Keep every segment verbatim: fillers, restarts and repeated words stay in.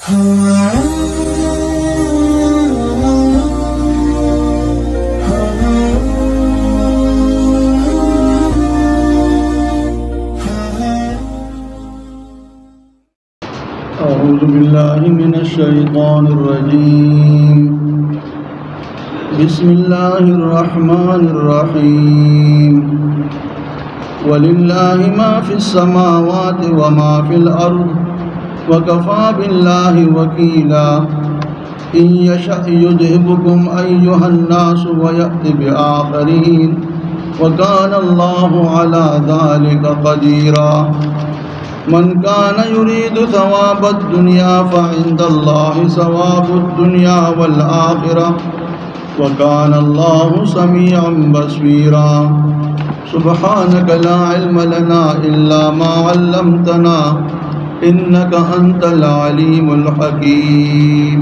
अऊज़ु बिल्लाहि मिनश शैतानिर रजीम। बिस्मिल्लाहिर रहमानिर रहीम। वलिल्लाहि मा फिस समावाति व मा फिल अर्द व कफ़ा बिल्लाहि वकीला। इन यशअ युज़हिबकुम अय्युहन नासु व यअति बिआखरीन व काना अल्लाहु अला ज़ालिका क़दीरा। मन कान युरीदु सवाबद दुनिया फ़इंदल्लाहि सवाबुद दुनिया वल आखिरह व काना अल्लाहु समीअन बसीरा। सुब्हानक ला इल्म लना इल्ला मा अल्लमतना इन्नका अंतल अलीमुल हकीम।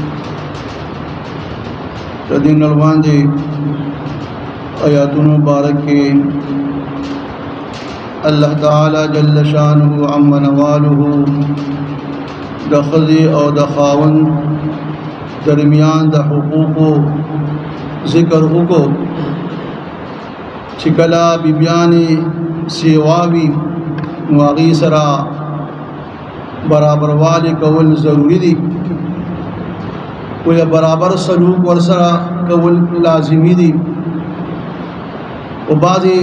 तदीन अलवांदे आयातुन मुबारक के अल्लाह ताला जल्ल शानुहु अम्मा नवालुहु दख़ज़ी और दखावन दरमियान द हुकूक़ो ज़िक्र हुको छिकला बिबियाने सेवावी वागी सरा बराबर वाले कवल ज़रूरी दी। कोई बराबर सलूक वरसरा कवल लाजिमी दी। और बाज़ी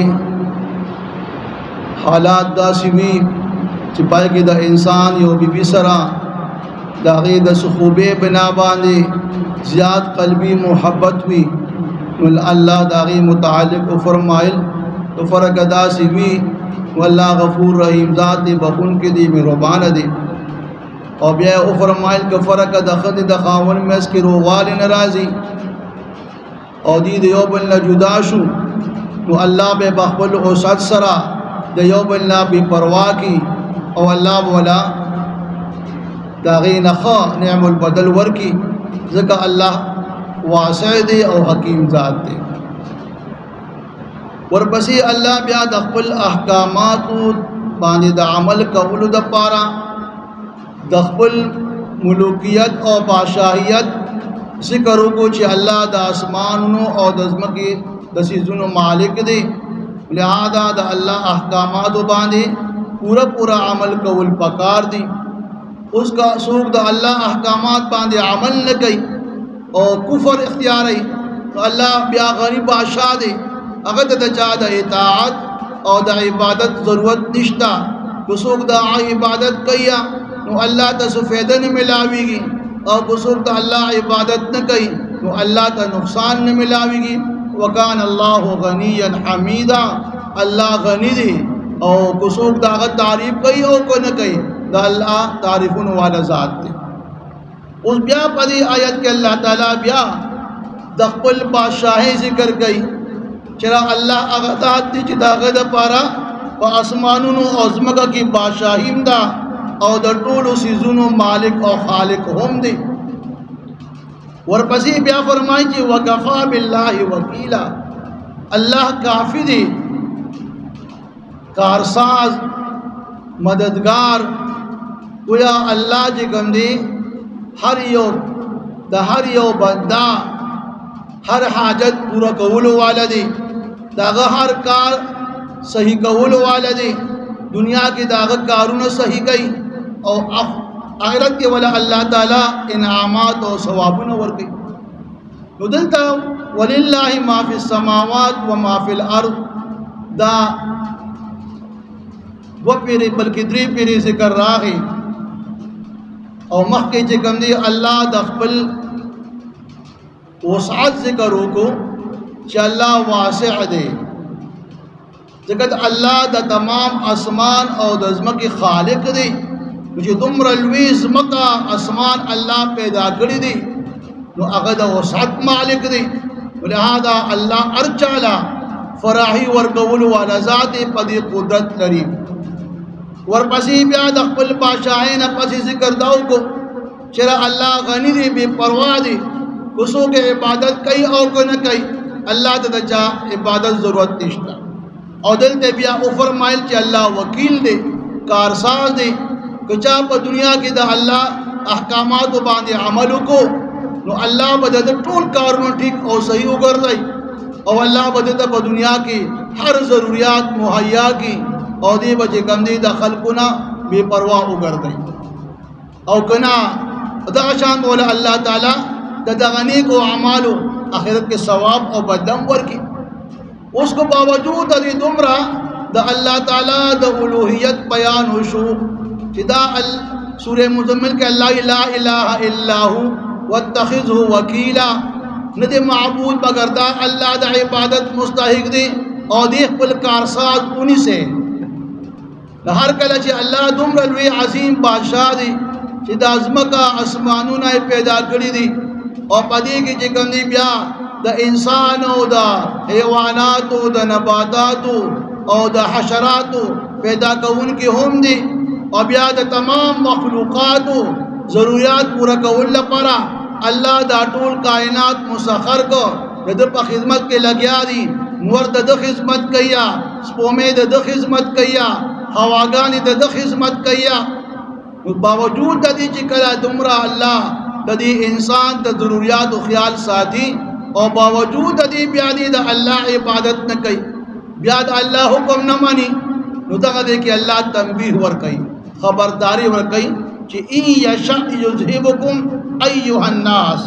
हालात दासिमी चिपाई के द इंसान यो बीबी सरा दागे द सुखूबे बिना बांधे ज़्याद कल्बी मोहब्बत हुई अल्लाह दागी मुतालिक फरमाइल तो फ़र्क दासिमी वल्लाह गफूर रहीम ज़ात बखुन के दी में रुबान दे। और ब्या फरमाइल का फ़र्क दखद दखावन में इसके रोवाल नाराज़ी और दी दो बल्ला जुदाशु तो अल्लाह बे बखबल ओ सद सरा दयोबल्ला बेपरवाह की और अल्लाह बोला दागी नखा नेमुल बदल वर की ज़का अल्लाह वासे दे और हकीम ज़ात दे। और बसी अल्लाह ब्या दखबल अहकामात बांधे द अमल कबूल द पारा दखबल मुलूकियत और बादशाहियत ज़िक्र को चे अल्लाह द आसमान और दज़म के दसीजुन मालिक दे। लिहाजा द अल्लाह अहकामात बांधे पूरा पूरा अमल कबूल पकार दी। उसका सूख द अल्लाह अहकामात बांधे अमल न कई और कुफर इख्तियार आई तो अल्लाह ब्या गरीब बादशाह दे। अगर द चाह द इताअत और द इबादत ज़रूरत निश्ता तो सूख द इबादत कैया तो अल्लाह तसफ़ैदा न मिलावेगी और कुसूख द अल्लाह इबादत न कई तो अल्लाह का नुकसान न मिलावेगी। वकान अल्लाह गनीयन हमीदा अल्लाह गनी दे और कुसूख दागत तारीफ़ कही और को न कही द अल्लाह तारीफ़ुन वाला ज़ात दे। उस ब्या पदी आयत के अल्लाह ताला ब्या दखबल बादशाही ज़िक्र कई चरा अल्लाह अगदात दी चिदागद पारा व आसमानुन और ज़मका की बादशाहीम दा और द टूल सीजुन मालिक और खालिक हम दे। और पसी ब्या फरमाई कि वकफ़ा बिल्लाहि वकीला अल्लाह काफ़ी दे कारसाज मददगार गोया अल्लाह जे गंदे हर यो द हर यो बंदा हर हाजत पूरा कबूल वाला दे दाग हर कार सही कबूल वाला दे। दुनिया की दागत कारून सही गई और आखिरत के वाला अल्लाह ताला इनामात और सवाबुन वर गई। तो दिलता वलिल्लाहि मा फिस समावात व मा फिल अर्द दा व पीरी बल्कि द्री पीरी से कर रहा है और मख के चिकम दी अल्लाह दखबल वसात से करो को चल्ला वासे दे जगत अल्लाह द तमाम आसमान और दज़म के खालिक दे। मुझे तुम रलवीज मका आसमान अल्लाह पैदा करी दी तो अगद वसात मालिक दे। लिहाजा अल्लाह अर्चाला फराही वर कबूल वाला ज़ात पदी कुदरत लरी। वर पसी ब्याद अकबल बादशाह न पसी जिक्र दाऊ को चरा अल्लाह गनी दे बेपरवाह दे उसो के इबादत कई और को न कई अल्लाह तजा इबादत ज़रूरत निश्ता और दिल ते बिया फरमाइल कि अल्लाह वकील दे कारसाज दे कचा पर दुनिया की दा अल्लाह احکامات باندې عمل وکړو نو الله به د ټول کارونو ټیک او صحیح وګرځي او الله به د په دنیا کې هر ضرورت مهیا کی او دې به چې کوم دي د خلقونه بے پروا وګرځي او کنا دا شان مولا الله تعالی د دغه نیکو اعمالو آخرت کې ثواب او بدلم ورکي اس کو باوجود د دومره د الله تعالی د الوهیت بیان وشو چې دا سورہ مزمل کې الله لا اله الا هو واتخذه وکیلا نه دې معبود مگر دا الله د عبادت مستحق دی او دې خپل کارساز اونې سے هر کله چې الله دومره لوی عظیم بادشاہ دی چې د ازمکا اسمانونه پیدا کړی دي او پدې کې چې کوم دی بیا د انسان او د حیوانات او د نباتات او د حشرات پیدا کون کې هم دي او بیا د تمام مخلوقات ضرورت پورا کول لپاره الله دا ټول کائنات مسخر کو د په خدمت کې لګیا دي نور د خدمت کیا سپومې د خدمت کیا هواګانې د خدمت کیا باوجود د دې چې کله دومره الله د دې انسان د ضرورت او خیال ساتي او باوجود د دې بیا دې د الله عبادت نه کوي بیا د الله حکم نه مانی نو دغه دې کې الله تنبیه ور کوي خبرداري ور کوي چې ان یشاء یذهبکم ایها الناس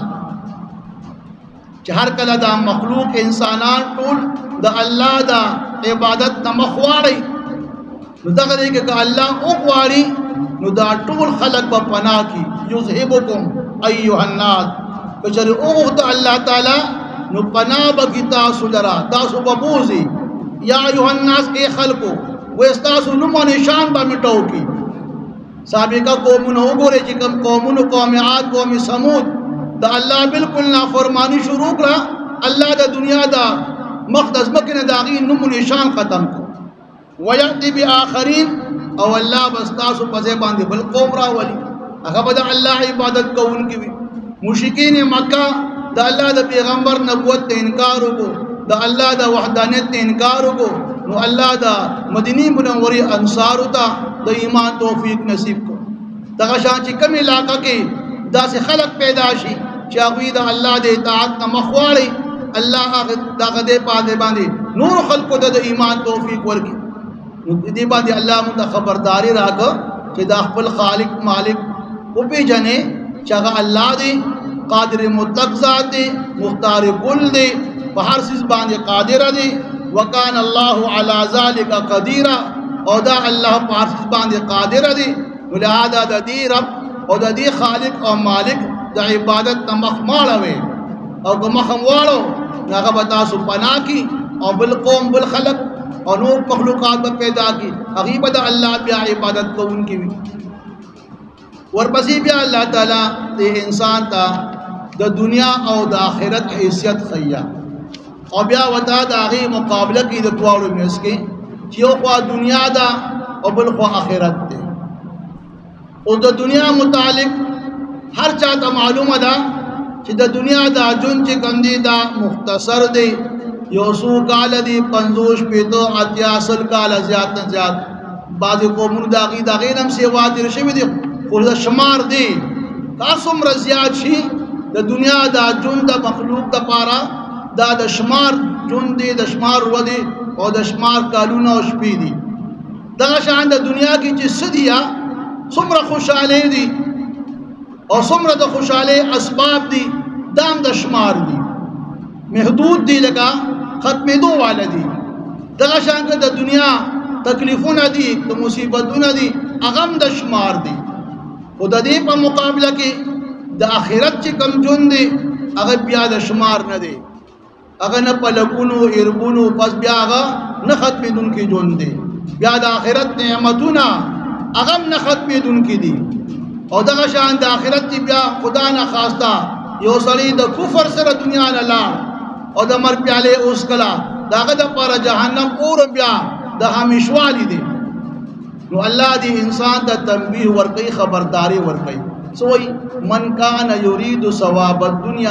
چې هر کله دا مخلوق انسانان ټول د الله دا عبادت نه مخواړي نو دغه دې کې الله او غواړي نو دا ټول خلق په پناه کې یذهبکم ایها الناس کچره او ته الله تعالی نو پناه بکی تاسو لرا تاسو ببوزي یا ایها الناس کې خلقو و استاسو نو نشان به مټو کی سابقہ قومونو وګورئ چې کوم قومونو قوم عاد قوم ثمود دا الله بالکل نافرمانی شروع کړه الله د دنیا دا مقدس مکه داغي نو نشان ختم کو وياتي باخرين او الله بستاسو پځه باندې بل قوم را ولي هغه به الله عبادت کوونکي وي مشرکین مکه د الله د پیغمبر نبوت ته انکار وکړو د الله د وحدانیت ته انکار وکړو نو الله د مدینه منورې انصار ته د ایمان توفیق نصیب کو دغه شان چې کوم علاقہ کې داسې خلق پیدا شي چې هغه د الله د اطاعت نه مخواړي الله هغه دغه دې پاده باندې نور خلقو د ایمان توفیق ورکړي دې باندې الله مت خبرداري راکړه چې دا خپل خالق مالک او پیژنې چې هغه الله دی قادر مطلق ذات دی مختار کل دی په هر څه باندې قادر دی وکان الله علی ذلک قدیر او دا الله په هر څه باندې قادر دی ولهدا د دې رب او د دې خالق او مالک د عبادت تمخ ماړوي او کوم خمواړو هغه به تاسو پناه کی او بل قوم بل خلق اور نور مخلوقات پر پیدا کی حقیقت اللہ بیا عبادت کو ان کی بھی ورپسی بیا اللہ تعالیٰ دے انسان تا دا دنیا او دا آخرت حیثیت خیا اور بیا وطا دا آغی مقابلہ کی دا دوارو میں اس کے چیو خواہ دنیا دا اور بلخواہ آخرت دے اور دا دنیا متعلق ہر چاہتا معلوم دا چی دا دنیا دا جن چی کندی دا مختصر دے یوسو کال دی پنزوش پیتو اتیا اصل کال زیاد نه زیاد بعض قومونو داغي داغي نم سیوات رشوی دی خو دا شمار دی تاسم رزیاد شي د دنیا دا جون د مخلوق د پارا دا د شمار جون دی د شمار و دی او د شمار کالونه او شپې دی دا شان د دنیا کې چې سدیا څومره خوشاله دی او څومره د خوشاله اسباب دی دام د شمار دی محدود دی لگا ختم دو والا دی دغه شان د دنیا تکلیفونه دي د مصیبتونه دي اغم د شمار دي او د دې په مقابله کې د آخرت چې کم جون دي هغه بیا د شمار نه دي هغه نه پلکونو اربونو پس بیا هغه نه ختمېدونکي جون دي بیا د آخرت نعمتونه اغم نه ختمېدونکي دي او دغه شان د آخرت بیا خدا نه خواسته یو سړی د کفر سره دنیا نه لاړ او د مر پیاله اوس کلا داغه د پر جهنم اور بیا د همیشوالی دی نو الله دی انسان د تنبیه ورکی خبرداري ورکی سوئی من کان یرید ثواب الدنیا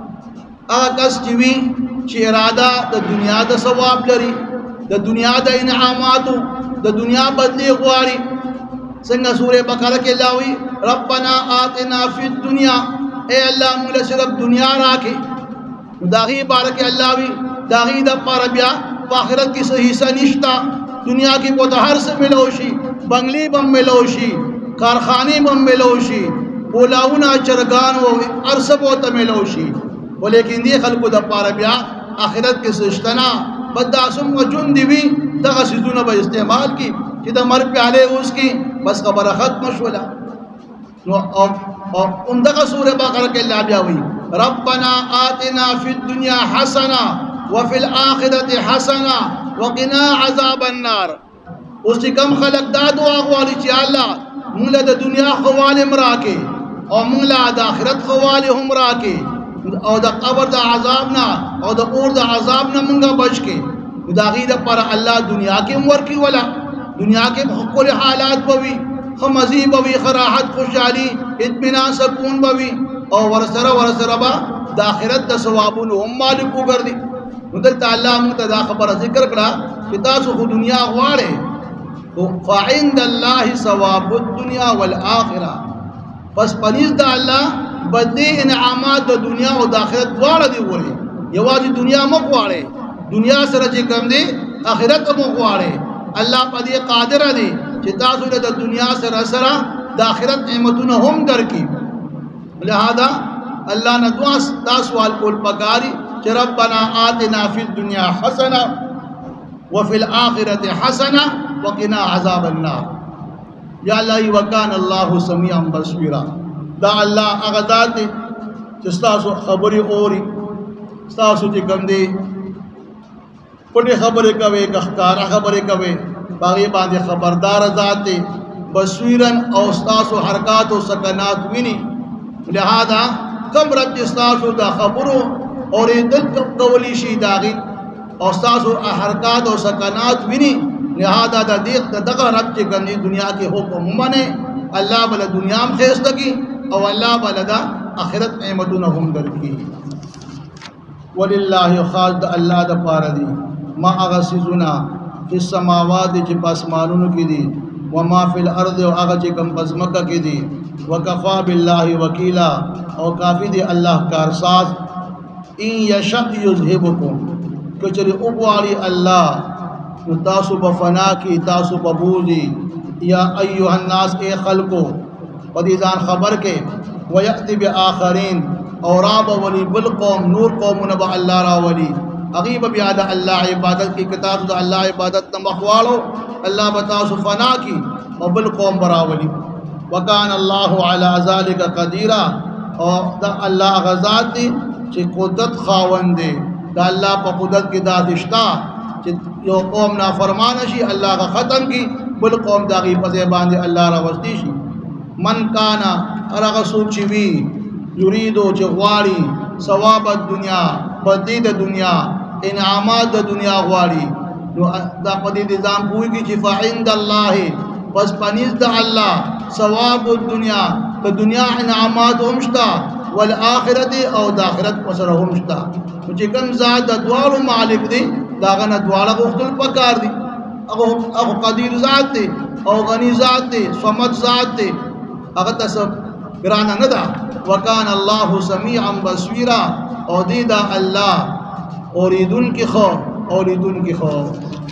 اکس چوی چې اراده د دنیا د ثواب لري د دنیا د انعاماتو د دنیا بدلی غواړي څنګه سوره بقره کې لاوي ربنا آتنا فی الدنیا، اے اللہ مولا صرف دنیا راکے، داغی بارک اللہ بھی داغی دا پار بیا آخرت کی صحیح سا نشتا، دنیا کی کو ہر سے ملوشی، بنگلی بم ملوشی، کارخانی بم ملوشی، پولاونا چرگان و عرصب و تملوشی، ولیکن دی خلقو دا پار بیا آخرت کی سشتنا بداسم و جن دیوی دا غسیزون با استعمال کی کہ دا مر پیالے اس کی بس خبر ختم شولا. اور اندقا سورہ بقرہ کے اللہ بیا ہوئی ربنا آتنا فی الدنیا حسنا وفی الآخرت حسنا وقنا عذاب النار. اس کی کم خلق دا دعا غوالی چی اللہ مولا دا دنیا خوال مراکے اور مولا دا آخرت خوال ہم راکے اور دا قبر دا عذابنا اور دا اور دا عذابنا منگا بچ کے دا غید پر اللہ دنیا کے مور کی ولا دنیا کے کل حالات بوی خمزی بوی خراحت خوشحالی اطمینان سکون بوی اور ورسر ورسر با دا آخرت دا ثوابون ہم مالکو کر دی. مدلتا اللہ مقتدا خبر ذکر کرا کہ تاسو خود دنیا غوارے فعند اللہ ثواب الدنیا والآخرہ، پس پنیز دا اللہ بدلی انعامات دا دنیا و دا آخرت دوارا دی غورے. یوازی دنیا مقوارے دنیا سر چی کم دی آخرت مقوارے. اللہ پا دی قادر دی چی تاسو دا دنیا سر سر دا آخرت نعمتون ہم در کی. لہذا اللہ نے دعا تاسوال کول پکاری چی ربنا آتنا فی الدنیا حسنا وفی الآخرت حسنا وقنا عذاب النار. یا اللہ وکان اللہ سمیعا بصیرا. دا اللہ اغذات دی چستاسو خبری اوری ستاسو چی کم دی پٹی خبری کوئے کخکارا خبری کوئے باغی باندے خبردار ذات دی بصیرن او ستاسو حرکات و سکنات وینی. لہذا کم رب ستاسو دا خبرو اور دل قولی شی داغی اور ستاسو حرکات و سکنات وینی. لہذا دا دیکھ دا دقا رب چی کم دی دنیا کے حکم ممنے اللہ بلا دنیا میں خیست کی او اللہ بلا دا آخرت نعمتون ہم در کی. وللہ خاص دا اللہ دا پار دی ما اغسیزنا فی السماوات چی پاسمانون کی دی وما فی الارض و اغا چی کم پزمکہ کی دی وکفا باللہ وکیلا او کافی دی اللہ کارساز. این یشأ یذہبکم کچری اقوالی اللہ تاسو بفنا کی تاسو ببوزی یا ایوہ الناس اے خلقو پدیزان خبر کے ویأتی بآخرین اور آب ولی بالقوم نور قوم نبا اللہ راولی اغیب بیادہ اللہ عبادت کی کتاب دا اللہ عبادت نمخوالو اللہ بتاسو فنا کی وبالقوم براولی. وکان اللہ علی ذالک قدیرہ اور دا اللہ غزات دی چی قدرت خاون دے دا اللہ پا قدرت کی دادشتا چی یو قوم نافرمانشی اللہ کا ختم کی بالقوم داغی پسے باندے اللہ روستی شی. من کانا ارغسو چوی یریدو چغواری ثواب الدنیا بدید دنیا انعامات دنیا غواری دا پدید نظام پوئی کی چی فعند اللہ پس پنیز دا اللہ ثواب الدنیا دا دنیا انعامات ہمشتا والآخرت او دا آخرت پسر ہمشتا. چی کم ذات دا دوارو مالک دی دا غنا دوارا گفتل پکار دی اگو قدیر ذات دی او غنی ذات دی صمد ذات دی اگر تصف گرانا ندا. وکان اللہ سمیعا بصیرا او دیدہ اللہ اوریدن کی خو اوریدن کی خو.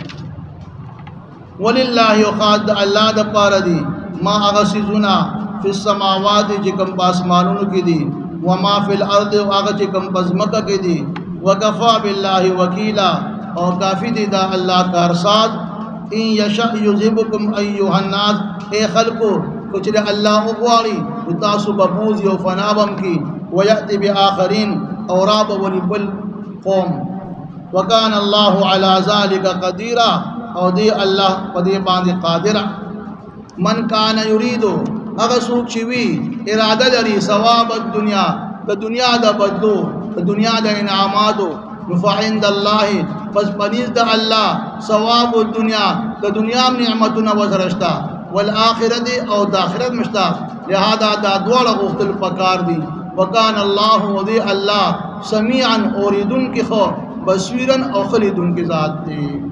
وللہ خاد اللہ دا پارا دی ما اغسیزنا فی السماوات جکم پاسمانون کی دی وما فی الارض اغا جکم پزمکہ کی دی وکفا باللہ وکیلا اور کافی دی دا اللہ کارساز. ان یشأ یذہبکم ایوہ الناس اے خلقو کچھ اللہ اغواری تاسو ببوزی و فنابم کی ویأتی بآخرین اور آب ولی بالقوم. وکان اللہ علی ذالک قدیرہ اور دی اللہ پدی باندی قادرہ. من کان یریدو اگر سوک چوی ارادہ دری ثواب الدنیا دا دنیا دا بدلو دا دنیا دا انعاماتو فعند اللہ پس پنیز دا اللہ ثواب الدنیا دا دنیا میں نعمتنا وزرشتا والآخرت او دا آخرت مشتا. لہذا دا دوڑا غفتل پکار دی. وکان اللہ و دی اللہ سمیعا اوریدن کی خو بصیرن او خلیدن کی ذات دی.